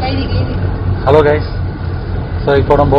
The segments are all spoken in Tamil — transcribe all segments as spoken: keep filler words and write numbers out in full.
Hello guys. ஸோ இப்போ நம்ம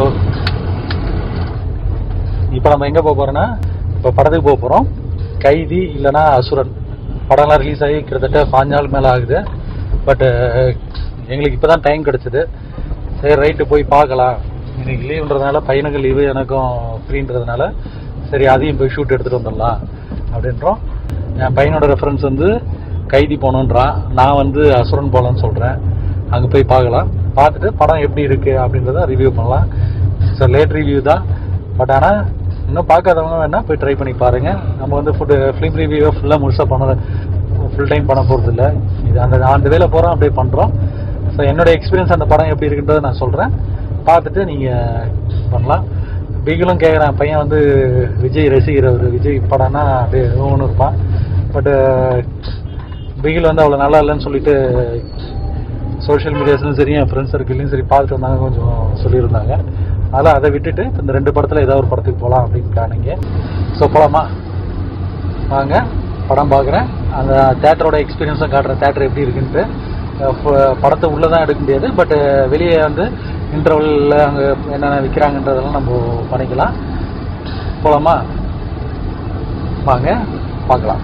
இப்போ நம்ம எங்கே போக போகிறோன்னா, இப்போ படத்துக்கு போக போகிறோம். கைதி இல்லைனா அசுரன் படம்லாம் ரிலீஸ் ஆகி கிட்டத்தட்ட பாஞ்சு நாள் மேலே ஆகுது. பட்டு எங்களுக்கு இப்போ தான் டைம் கிடச்சிது. சரி ரைட்டு போய் பார்க்கலாம். எனக்கு லீவுன்றதுனால, பையனுக்கு லீவு எனக்கும் ஃப்ரீன்றதுனால சரி அதையும் போய் ஷூட் எடுத்துகிட்டு வந்துடலாம் அப்படின்றோம். என் பையனோட ரெஃபரன்ஸ் வந்து கைதி போகணுன்றான், நான் வந்து அசுரன் போகலான்னு சொல்கிறேன். அங்கே போய் பார்க்கலாம். பார்த்துட்டு படம் எப்படி இருக்குது அப்படின்றத ரிவ்யூ பண்ணலாம். ஸோ லேட் ரிவ்யூ தான், பட் ஆனால் இன்னும் பார்க்காதவங்க வேணால் போய் ட்ரை பண்ணி பாருங்கள். நம்ம வந்து ஃபுட்டு ஃபிலிம் ரிவ்யூவை ஃபுல்லாக முழுசாக பண்ண ஃபுல் டைம் பண்ண போகிறது இல்லை. இது அந்த அந்த வேலை போகிறோம், அப்படியே பண்ணுறோம். ஸோ என்னோடய எக்ஸ்பீரியன்ஸ் அந்த படம் எப்படி இருக்குன்றதை நான் சொல்கிறேன். பார்த்துட்டு நீங்கள் பண்ணலாம். பிகிலும் கேட்குறேன், பையன் வந்து விஜய் ரசிகர், ஒரு விஜய் படம்னா அப்படியே ஒன்று இருப்பான். பட்டு பிகில் வந்து அவ்வளோ நல்லா இல்லைன்னு சொல்லிட்டு சோஷியல் மீடியாஸ்லையும் சரி என் ஃப்ரெண்ட்ஸ் சர்க்கிள்லையும் சரி பார்த்துட்டு வந்தாங்க, கொஞ்சம் சொல்லியிருந்தாங்க. அதனால் அதை விட்டுட்டு இந்த ரெண்டு படத்தில் ஏதாவது ஒரு படத்துக்கு போகலாம் அப்படின்னு பிளானிங்க. ஸோ போகலாமா? வாங்க படம் பார்க்குறேன். அந்த தேட்டரோட எக்ஸ்பீரியன்ஸும் காட்டுறேன், தேட்டர் எப்படி இருக்குன்ட்டு. படத்தை உள்ளே தான் எடுக்க முடியாது, பட்டு வெளியே வந்து இன்டர்வலில் அங்கே என்னென்ன விற்கிறாங்கன்றதெல்லாம் நம்ம பண்ணிக்கலாம். போகலாமா? வாங்க பார்க்கலாம்.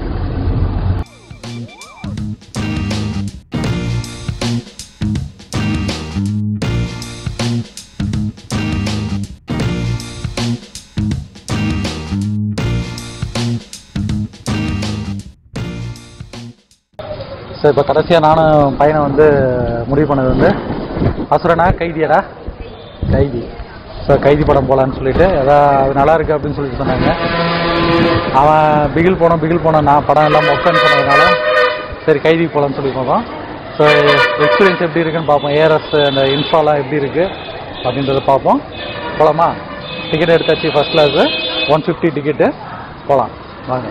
ஸோ இப்போ கடைசியாக நானும் பையனை வந்து முடிவு பண்ணது வந்து அசுரனா கைதியடா கைதி. ஸோ கைதி படம் போகலான்னு சொல்லிட்டு, எதாவது அது நல்லா இருக்குது அப்படின்னு சொல்லிட்டு சொன்னாங்க. அவன் பிகில் போனோம் பிகில் போனோம் நான் படம் எல்லாம் மொக்கன்னு சொன்னதுனால சரி கைதிக்கு போகலான்னு சொல்லி போனோம். ஸோ எக்ஸ்பீரியன்ஸ் எப்படி இருக்குன்னு பார்ப்போம். ஏஆர்எஸ் அந்த இன்ஃபாலாம் எப்படி இருக்குது அப்படின்றத பார்ப்போம். போகலாமா? டிக்கெட் எடுத்தாச்சு, first class one fifty ticket. போகலாம் வாங்க.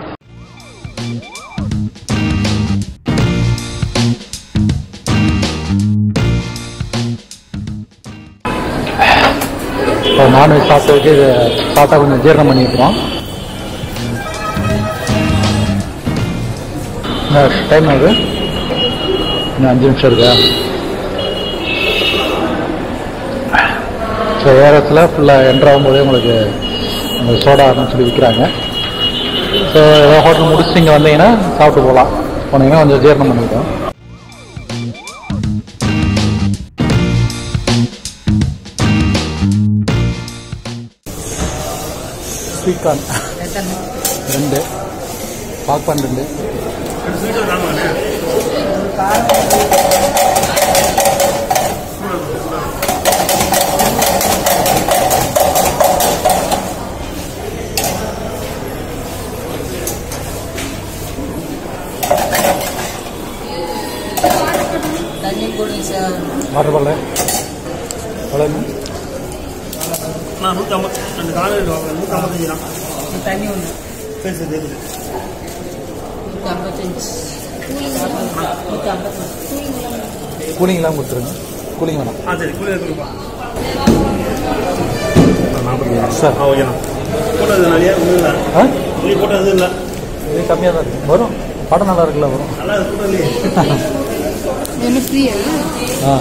இப்போ நான்வெஜ் சாப்பிட்டதுக்கு இது சாப்பிட்டா கொஞ்சம் ஜீரணம் பண்ணிக்கிறோம். டைம் ஆகுது, இன்னும் அஞ்சு நிமிஷம் இருக்கா? ஸோ ஏஆர்எஸில் ஃபுல்லாக என்ட்ராகும் போதே உங்களுக்கு அந்த சோடா அப்படின்னு சொல்லி விற்கிறாங்க. ஸோ ஏதாவது ஹோட்டல் முடிச்சுட்டு இங்கே வந்தீங்கன்னா சாப்பிட்டு போகலாம். போனீங்கன்னா கொஞ்சம் ஜீரணம் பண்ணிக்கிறோம். ஸ்வீட் கார்ன் ரெண்டு, பாப்கார்ன் ரெண்டு. வாட்டர் பால் எவ்வளோ? நான் நூற்றி ஐம்பது அந்த காலையில் நூற்றி ஐம்பத்தஞ்சு தான். தண்ணி ஒன்று பேசு தெரியுது. நூற்றி ஐம்பத்தஞ்சு நூற்றி ஐம்பத்தஞ்சு கூலிங்லாம் கொடுத்துருங்க. கூலிங் வேணாம். ஆ சரி, கூலிங் கொடுப்பா. நாற்பத்தி சார் ஓகேண்ணா. போட்டது நிறையா ஒன்றும் இல்லை. ஆ நீ போட்டது இல்லை, இது கம்மியாக தான் இருக்குது. வரும், படம் நல்லா இருக்குல்ல, வரும். நல்லா இருக்கு. என்ன ஃப்ரீயா? ஆ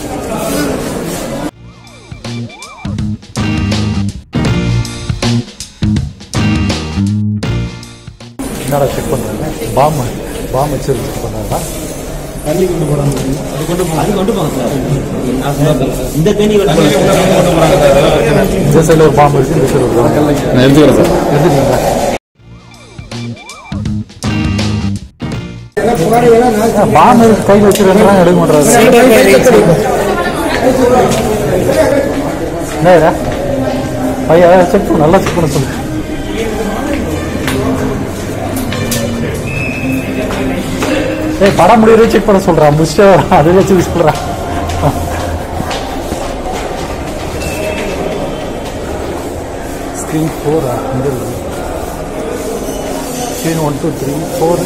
என்னடா செக் பண்ணுறாங்க? பாம் பாம் வச்சு செக் பண்ணுறாங்களா? தண்ணி கொண்டு போகிறாங்க. அது கொண்டு போங்க, அது கொண்டு போங்க சார். இந்த தண்ணி கொண்டு போகிறாங்க. இந்த சைடில் ஒரு பாம்பு இருக்குது, இந்த சைடில் ஒரு பாம்பு. நான் எடுத்துக்கிறேன் சார். எடுத்துக்கிறீங்களா? பாம்பு கையில் வச்சுருக்காங்க, எடுக்க மாட்டாங்க. என்ன பையன் செக் பண்ண, நல்லா செக் பண்ண சொல்லு. ஏய் படம் முடிவு செக் பண்ண சொல்கிறான், முடிச்சுட்டு வரான், அதை வச்சு யூஸ் பண்ணுறான். ஸ்க்ரீன் ஃபோரா? இங்கே இருக்குது screen one two three four.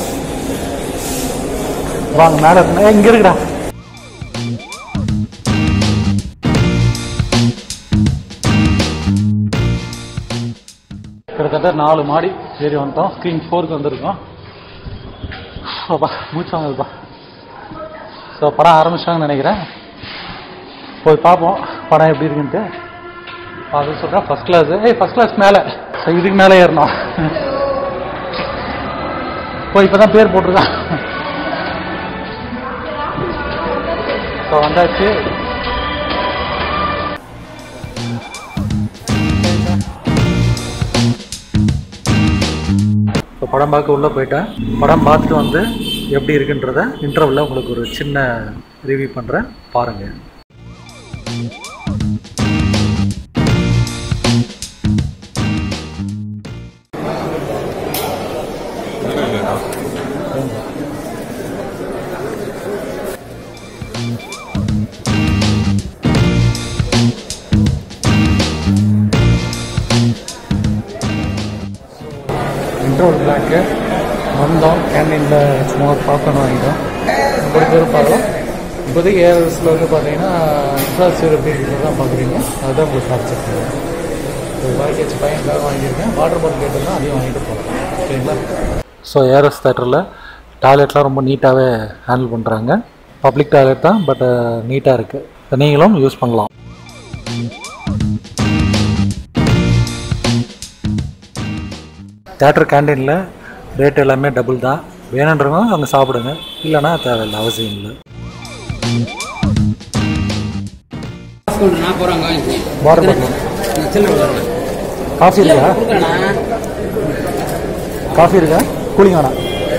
வாங்க மேலே இருக்குண்ணா, இங்கே இருக்குடா. கிட்டத்தட்ட நாலு மாடி ஏறி வந்துட்டோம். ஸ்க்ரீன் ஃபோருக்கு வந்திருக்கோம். அப்பா மூச்சாங்க இருப்பா. ஸோ படம் ஆரம்பிச்சாங்கன்னு நினைக்கிறேன். போய் பார்ப்போம் படம் எப்படி இருக்குன்ட்டு. அது சொல்கிறேன் ஃபஸ்ட் கிளாஸ். ஏய் ஃபஸ்ட் கிளாஸ் மேலே இதுக்கு மேலே ஏறணும். போய் இப்போ தான் பேர் போட்டிருக்கான். ஸோ வந்தாச்சு. இப்போ படம் பார்க்க உள்ளே போயிட்டேன். படம் பார்த்துட்டு வந்து எப்படி இருக்குன்றத இன்டர்வலில் உங்களுக்கு ஒரு சின்ன ரிவ்யூ பண்ணுறேன், பாருங்கள். இன்ட்ரோல் பிளாக்கு வந்தோம். கேண்டீனில் சும்மா பாப்கார்ன் வாங்கிட்டோம். ஒரு பேர் பார்க்கலாம். இப்போதைக்கு ஏஆர்எஸில் வந்து பார்த்தீங்கன்னா இன்ஃப்ராஸ்ட்ரக்சர் எப்படி இருக்கிறது தான் பார்க்குறீங்க. அதுதான் உங்களுக்கு காமிச்சிருக்கேன். ஒரு பாக்கேஜ் பையனுக்காக வாங்கியிருக்கேன். வாட்டர் பாட்டில் கேட்டதுனா அதையும் வாங்கிட்டு போகலாம். சரிங்களா? ஸோ ஏஆர்எஸ் தேட்டரில் டாய்லெட்லாம் ரொம்ப நீட்டாகவே ஹேண்டில் பண்ணுறாங்க. பப்ளிக் டாய்லெட் தான், பட் நீட்டாக இருக்குது. நீங்களும் யூஸ் பண்ணலாம். தேட்டர் கேண்டீனில் ரேட் எல்லாமே டபுள் தான். வேணுன்றவங்க அங்கே சாப்பிடுங்க, இல்லைன்னா தேவையில்லை, அவசியம் இல்லை. காஃபி இருக்கா? காஃபி இருக்கா? கூலிங் வேணா?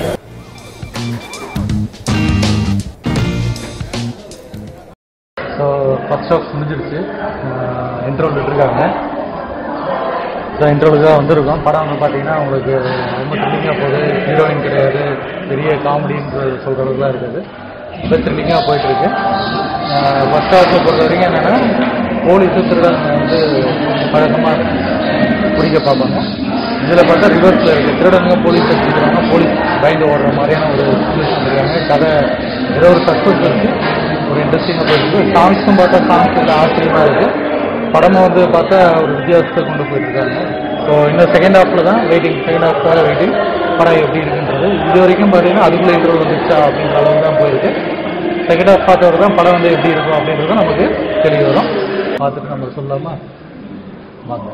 ஸோ ஃபர்ஸ்ட் ஆஃப் முடிஞ்சிருச்சு. இன்ட்ரோல் விட்டுருக்காங்க. ஸோ இன்ட்ரோலுக்காக வந்திருக்கோம். படம் வந்து பார்த்தீங்கன்னா உங்களுக்கு ரொம்ப த்ரில்லிங்காக போகுது. ஹீரோயின் கிடையாது, பெரிய காமெடின்ற சொல்கிற அளவுக்குலாம் இருக்குது. ரொம்ப த்ரில்லிங்காக போயிட்டுருக்கு. ஃபர்ஸ்ட் ஹாஃபில் பொறுத்த வரைக்கும் என்னென்னா போலீஸு திருடனை வந்து பழக்கமாக பிடிக்க பார்ப்பாங்க. இதில் பார்த்தா ரிவர்ஸில் இருக்குது. திருடனுங்க போலீஸை பிடிக்கிறாங்க, போலீஸ் பயந்து ஓடுற மாதிரியான ஒரு சிச்சுவேஷன் இருக்காங்க. கதை ஏதோ ஒரு சஸ்பென்ஸ் இருக்குது, ஒரு இன்ட்ரெஸ்டிங்காக போயிருக்கு. சாங்ஸும் பார்த்தா சாங்ஸ் எல்லாம் ஆச்சரியமாக இருக்குது. படமும் வந்து பார்த்தா ஒரு வித்தியாசத்தை கொண்டு போயிட்டுருக்காங்க. ஸோ இன்னும் செகண்ட் ஹாஃபில் தான் வெயிட்டிங். Second ஹாஃப்க்காக waiting. படம் எப்படி இருக்குன்றது இது வரைக்கும் பார்த்தீங்கன்னா அதுக்குள்ளே இன்ட்ரோல் வந்துச்சா அப்படின்ற அளவுக்கு தான் போயிருக்கு. செகண்ட் ஹாஃப் பார்த்தவர் தான் படம் வந்து எப்படி இருக்கும் அப்படின்றது நமக்கு தெரிய வரும். பார்த்துட்டு நம்ம சொல்லலாமா? வாங்க.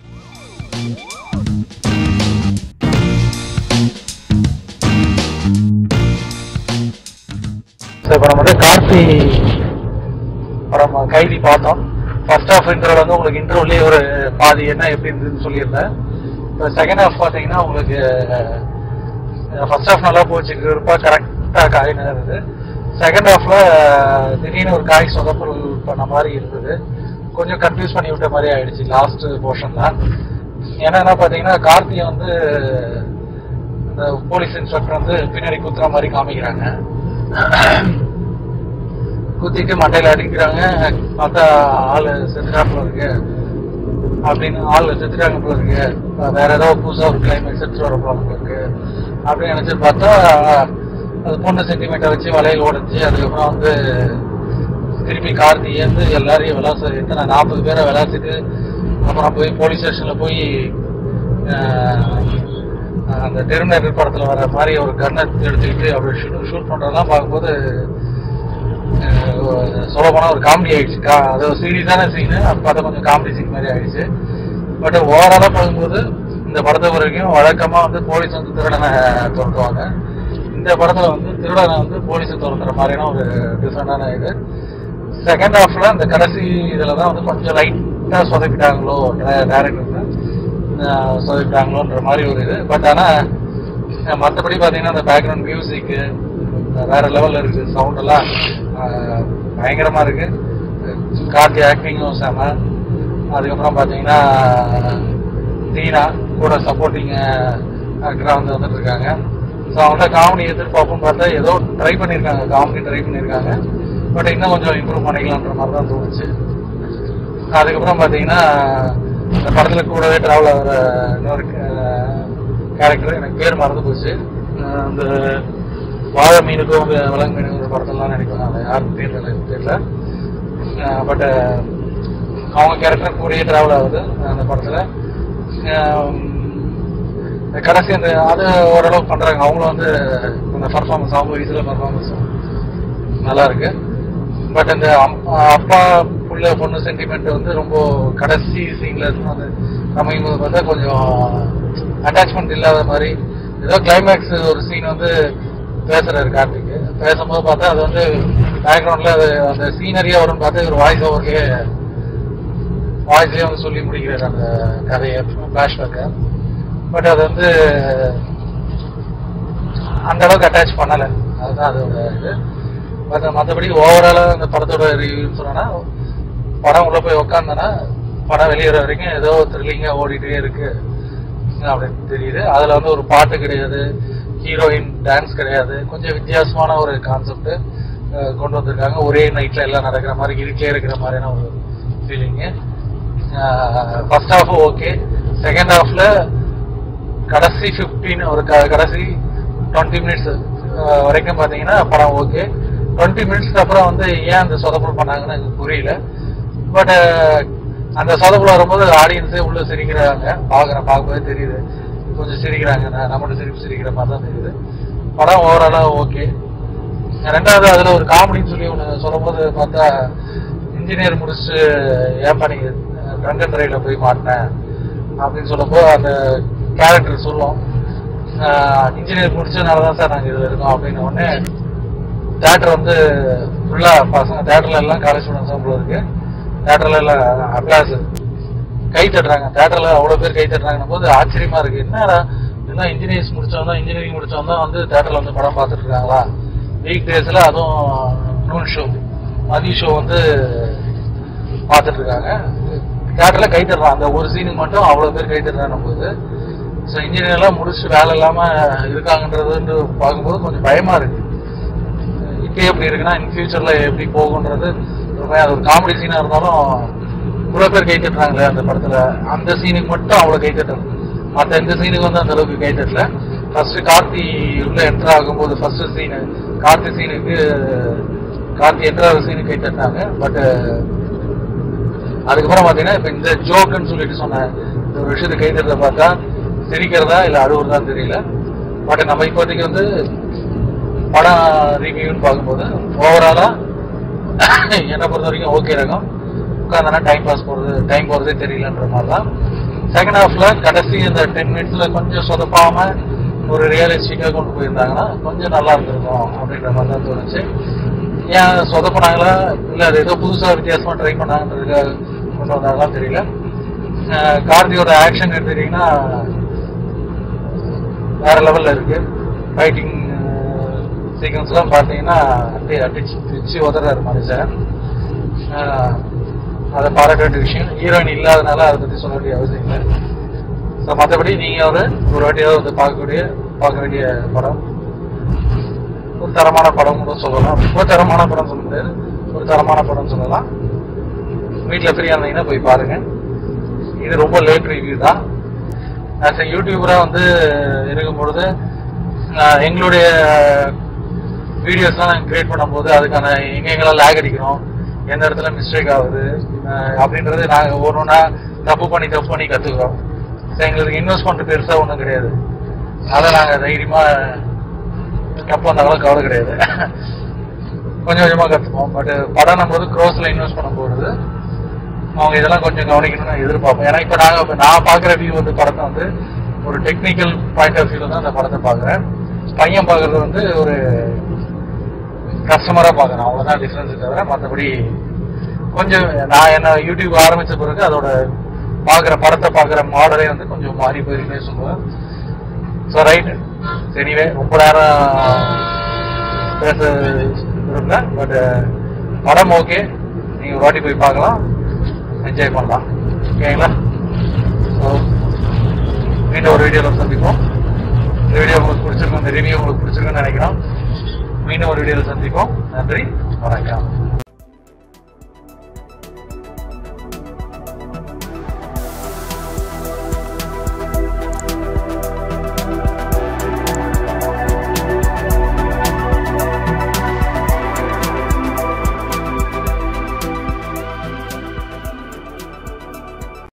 ஸோ இப்போ நம்ம வந்து கார்த்தி படம் கைதி பார்த்தோம். ஃபர்ஸ்ட் ஹாஃப் இன்ட்ரோல் வந்து உங்களுக்கு இன்ட்ரோல்லேயே ஒரு பாதி என்ன எப்படி இருந்ததுன்னு சொல்லியிருந்தேன். இப்போ செகண்ட் ஹாஃப் பார்த்தீங்கன்னா உங்களுக்கு ஃபர்ஸ்ட் ஹாஃப் நல்லா போச்சு, இருப்பாக கரெக்டாக காய் இருந்தது. செகண்ட் ஹாஃபில் திடீர்னு ஒரு காய் சொதப்பல் பண்ண மாதிரி இருந்தது. கொஞ்சம் கன்ஃபியூஸ் பண்ணி விட்ட மாதிரி ஆயிடுச்சு லாஸ்ட் போர்ஷன்ல. என்னன்னா பார்த்தீங்கன்னா கார்த்தியை வந்து இந்த போலீஸ் இன்ஸ்பெக்டர் வந்து பின்னாடி குத்துற மாதிரி காமிக்கிறாங்க. குத்திட்டு மண்டையில் அடிக்கிறாங்க. பார்த்தா ஆள் செத்துட்டாப்புல இருக்கு அப்படின்னு, ஆள் செத்துட்டாங்க போல இருக்கு, வேற ஏதாவது புதுசாக ஒரு கிளைமேட் செத்து வர போல இருக்கு அப்படின்னு நினைச்சு பார்த்தா அது பொண்ணு சென்டிமீட்டர் வச்சு வலையில் ஓடிச்சு. அதுக்கப்புறம் வந்து திருப்பி கார்த்தி ஏந்து எல்லாரையும் விளாச எத்தனை நாற்பது பேரை விளாசிட்டு அப்புறம் போய் போலீஸ் ஸ்டேஷனில் போய் அந்த டெர்மினேட்டர் படத்தில் வர மாதிரி ஒரு கன்னை எடுத்துக்கிட்டு அப்படி ஷூட் ஷூட் பண்ணுறதெல்லாம் பார்க்கும்போது சொல்ல போனால் ஒரு காமெடி ஆயிடுச்சு. கா அது ஒரு சீரியஸான சீனு, அது பார்த்தா கொஞ்சம் காமெடி சீன் மாதிரி ஆயிடுச்சு. பட் ஓவராலாக பார்க்கும்போது இந்த படத்தை வரைக்கும் வழக்கமாக வந்து போலீஸ் வந்து திருடனை துரத்துவாங்க. இந்த படத்தில் வந்து திருடனை வந்து போலீஸை துரத்துற மாதிரியான ஒரு டிஃப்ரெண்டான இது. செகண்ட் ஹாஃபில் இந்த கடைசி இதில் தான் வந்து கொஞ்சம் லைட்டாக சொதப்பிட்டாங்களோ டேரக்டர் சொதப்பிட்டாங்களோன்ற மாதிரி ஒரு இது. பட் ஆனால் மற்றபடி பார்த்தீங்கன்னா அந்த பேக்ரவுண்ட் மியூசிக்கு வேற லெவலில் இருக்குது. சவுண்டெல்லாம் பயங்கரமாக இருக்குது. கார்த்தி ஆக்டிங்கும் செம. அதுக்கப்புறம் பார்த்தீங்கன்னா தீனா கூட சப்போர்ட்டிங் ஆக்டராக வந்து வந்துட்டு இருக்காங்க. ஸோ அவங்கள்ட்ட காமெடி எதிர்பார்ப்பும் பார்த்தா ஏதோ ட்ரை பண்ணியிருக்காங்க, காமெடி ட்ரை பண்ணியிருக்காங்க. பட் இன்னும் கொஞ்சம் இம்ப்ரூவ் பண்ணிக்கலான்ற மாதிரி தான் தோணுச்சு. அதுக்கப்புறம் பார்த்தீங்கன்னா இந்த படத்தில் கூடவே ட்ராவல் ஆகிற இன்னொரு கேரக்டர் எனக்கு பேர் மறந்து போச்சு. அந்த வாழை மீனுக்கும் விலங்கு மீனுங்கிற படத்தெல்லாம் நினைக்கிறேன். அதை யாரும் தெரியல தெரியல பட் அவங்க கேரக்டர் கூடயே ட்ராவல் ஆகுது அந்த படத்தில். கடைசி அந்த அது ஓரளவுக்கு பண்ணுறாங்க. அவங்களும் வந்து அந்த பர்ஃபார்மன்ஸ் அவங்க வயசில் பர்ஃபார்மன்ஸ் நல்லா இருக்கு. பட் அந்த அப்பா புள்ள பொண்ணு சென்டிமெண்ட் வந்து ரொம்ப கடைசி சீன்ல வந்து அமையும் பார்த்தா கொஞ்சம் அட்டாச்மெண்ட் இல்லாத மாதிரி. ஏதோ கிளைமேக்ஸ் ஒரு சீன் வந்து பேசுறாரு கார்த்திக், பேசும்போது பார்த்தா அது வந்து பேக்ரவுண்ட்ல அது அந்த சீனரியா வரும்னு பார்த்தா ஒரு வாய்ஸ் ஓவர்லயே வாய்ஸ்லயே வந்து சொல்லி முடிக்கிறாரு அந்த கதையை, பிளாஷ்பேக்கை. பட் அது வந்து அந்த அளவுக்கு அட்டாச் பண்ணல, அதுதான் அதோட இது. பட் மற்றபடி ஓவராலா அந்த படத்தோட ரிவ்யூன்னு சொன்னா, படம் உள்ள போய் உக்காந்தனா படம் வெளியேற வரைக்கும் ஏதோ த்ரில்லிங்கா ஓடிட்டே இருக்கு அப்படின்னு தெரியுது. அதுல வந்து ஒரு பாட்டு கிடையாது, ஹீரோயின் டான்ஸ் கிடையாது, கொஞ்சம் வித்தியாசமான ஒரு கான்செப்ட் கொண்டு வந்திருக்காங்க. ஒரே நைட்ல எல்லாம் நடக்கிற மாதிரி, இருட்டே இருக்கிற மாதிரியான ஒரு feeling. First half okay, second ஹாஃப்ல கடைசி பிப்டீன் ஒரு கடைசி டுவெண்ட்டி மினிட்ஸ் வரைக்கும் பாத்தீங்கன்னா படம் ஓகே. டுவெண்ட்டி மினிட்ஸ்க்கு அப்புறம் வந்து ஏன் அந்த சொதப்பல் பண்ணாங்கன்னு எனக்கு புரியல. பட் அந்த சொதப்பல் வரும்போது ஆடியன்ஸே உள்ள சிரிக்கிறாங்க, பாக்குற பார்க்கவே தெரியுது, கொஞ்சம் சிரிக்கிறாங்க, நம்மளோட சிரிப்பு சிரிக்கிற மாதிரி தான் தெரியுது. படம் ஓவராலா ஓகே. ரெண்டாவது அதுல ஒரு காமெடின்னு சொல்லி ஒன்று சொல்லும் போது பார்த்தா, இன்ஜினியர் முடிச்சு ஏன் பண்ணி ட்ரங்கன் ரயில போய் மாட்டினேன் அப்படின்னு சொல்லும்போது அந்த கேரக்டர் சொல்லுவோம், இன்ஜினியர் முடிச்சதுனாலதான் சார் நாங்க இதுல இருக்கோம் அப்படின்னு. உடனே தேட்டர் வந்து ஃபுல்லா பசங்க, தேட்டர்ல எல்லாம் காலேஜ் ஸ்டூடெண்ட்ஸ் போல இருக்கு, தேட்டர்ல எல்லாம் அப்ளாஸ் கை தட்டுறாங்க, தேட்டர்ல அவ்வளவு பேர் கை தட்டுறாங்கன்னும் போது ஆச்சரியமா இருக்கு. என்னடா எல்லாம் இன்ஜினியர்ஸ் முடிச்சவங்க தான், இன்ஜினியரிங் முடிச்சவங்க தான் வந்து தேட்டர்ல வந்து படம் பார்த்துட்டு இருக்காங்களா? வீக் டேஸ்ல அதுவும் நூன் ஷோ மதிய ஷோ வந்து பார்த்துட்டு இருக்காங்க, தேட்டர்ல கை தட்டுறாங்க. அந்த ஒரு சீனுக்கு மட்டும் அவ்வளவு பேர் கை தட்டுறாங்க போது. ஸோ இன்ஜினியர் எல்லாம் முடிச்சு வேலை இல்லாம இருக்காங்கன்றது பார்க்கும்போது கொஞ்சம் பயமா இருக்கு. இப்போ எப்படி இருக்குன்னா இன் ஃபியூச்சர்ல எப்படி போகுன்றது. அது ஒரு காமெடி சீனா இருந்தாலும் இவ்வளவு பேர் கை தட்டுறாங்களே அந்த படத்துல, அந்த சீனுக்கு மட்டும் அவ்வளவு கை தட்டுறது, மற்ற எந்த சீனுக்கு வந்து அந்த அளவுக்கு கை தட்டல. ஃபர்ஸ்ட் கார்த்தி உள்ள என்டர் ஆகும்போது ஃபர்ஸ்ட் சீனு கார்த்தி சீனுக்கு கார்த்தி என்டர் ஆகிற சீனுக்கு கை தட்டினாங்க. பட் அதுக்கப்புறம் பாத்தீங்கன்னா இப்ப இந்த ஜோக்குன்னு சொல்லிட்டு சொன்ன இந்த ஒரு விஷயத்தை கை தட்டுறத பார்த்தா சிரிக்கிறதா இல்ல அழுவுறதா தெரியல. பட் நம்ம இப்போதைக்கு வந்து படம் ரிவ்யூன்னு பார்க்கும்போது ஓவராலா என்னை பொறுத்த வரைக்கும் ஓகே ரகம். உட்காந்தனா டைம் பாஸ் போறது, டைம் போறதே தெரியலன்ற மாதிரிதான். செகண்ட் ஹாஃப்ல கடைசி இந்த டென் மினிட்ஸ்ல கொஞ்சம் சொதப்பாம ஒரு ரியலிஸ்டிக்கா கொண்டு போயிருந்தாங்கன்னா கொஞ்சம் நல்லா இருந்திருக்கும் அப்படின்ற மாதிரி தான் தோணுச்சு. ஏன் சொதப்பினாங்களா இல்ல அது ஏதோ புதுசா வித்தியாசமா ட்ரை பண்ணாங்கன்றதுக்காக கொண்டு வந்தாங்களாம் தெரியல. கார்த்தியோட ஆக்ஷன் எடுத்துக்கிட்டீங்கன்னா வேற லெவல்ல இருக்கு. ஃபைட்டிங் சீக்வன்ஸ் எல்லாம் பாத்தீங்கன்னா அப்படியே அடிச்சு பிச்சு உதறாரு மனுஷன். அதை பாராட்ட வேண்டிய விஷயம். ஹீரோயின் இல்லாதனால அதை பத்தி சொல்ல வேண்டிய அவசியம் இல்லை. ஸோ மற்றபடி நீங்க ஒரு ஒரு வாட்டியாவது வந்து பார்க்கக்கூடிய பார்க்க வேண்டிய படம், ஒரு தரமான படம் கூட சொல்லலாம். ரொம்ப தரமான படம் சொல்ல முடியாது, ஒரு தரமான படம் சொல்லலாம். வீட்டில் ஃப்ரீயா இருந்தீங்கன்னா போய் பாருங்க. இது ரொம்ப லேட் ரிவ்யூ தான். ஆஸ் எ யூடியூபரா வந்து இருக்கும் பொழுது எங்களுடைய வீடியோஸ்லாம் நாங்கள் கிரியேட் பண்ணும்போது அதுக்கான எங்கெங்கெல்லாம் லேக் அடிக்கிறோம், எந்த இடத்துல மிஸ்டேக் ஆகுது அப்படின்றது நாங்கள் ஒன்று ஒன்றா தப்பு பண்ணி தப்பு பண்ணி கற்றுக்குறோம். ஸோ எங்களுக்கு இன்வெஸ்ட்மெண்ட் பெருசாக ஒன்றும் கிடையாது, அதை நாங்கள் தைரியமாக தப்பு வந்தாலும் கவலை கிடையாது, கொஞ்சம் கொஞ்சமாக கற்றுப்போம். பட் படம் நம்ம வந்து க்ரோஸில் இன்வெஸ்ட் பண்ண போகிறது அவங்க இதெல்லாம் கொஞ்சம் கவனிக்கணும்னு எதிர்பார்ப்போம். ஏன்னா இப்போ நாங்கள் இப்போ நான் பார்க்குற வியூ வந்து படத்தை வந்து ஒரு டெக்னிக்கல் பாயிண்ட் ஆஃப் வியூவில் தான் அந்த படத்தை பார்க்குறேன். பையன் பார்க்குறது வந்து ஒரு கஸ்டமராக பார்க்குறேன், அவ்வளோதான் டிஃப்ரென்ஸ் தவிர மற்றபடி கொஞ்சம் நான் என்ன யூடியூப் ஆரம்பித்த பிறகு அதோட பார்க்குற படத்தை பார்க்குற மாடலே வந்து கொஞ்சம் மாறி போயிருக்குன்னே சொல்லுவேன். ஸோ ரைட், எனிவே ரொம்ப நேரம் பேச விரும்பல. பட் படம் ஓகே, நீங்கள் ஒரு வாட்டி போய் பார்க்கலாம், என்ஜாய் பண்ணலாம். ஓகேங்களா? ஸோ மீண்டும் ஒரு வீடியோவில் சந்திப்போம். இந்த வீடியோ உங்களுக்கு பிடிச்சிருக்கும், இந்த ரிவ்யூ உங்களுக்கு பிடிச்சிருக்குன்னு நினைக்கிறோம். மீண்டும் ஒரு வீடியோவில் சந்திப்போம். நன்றி, வணக்கம்.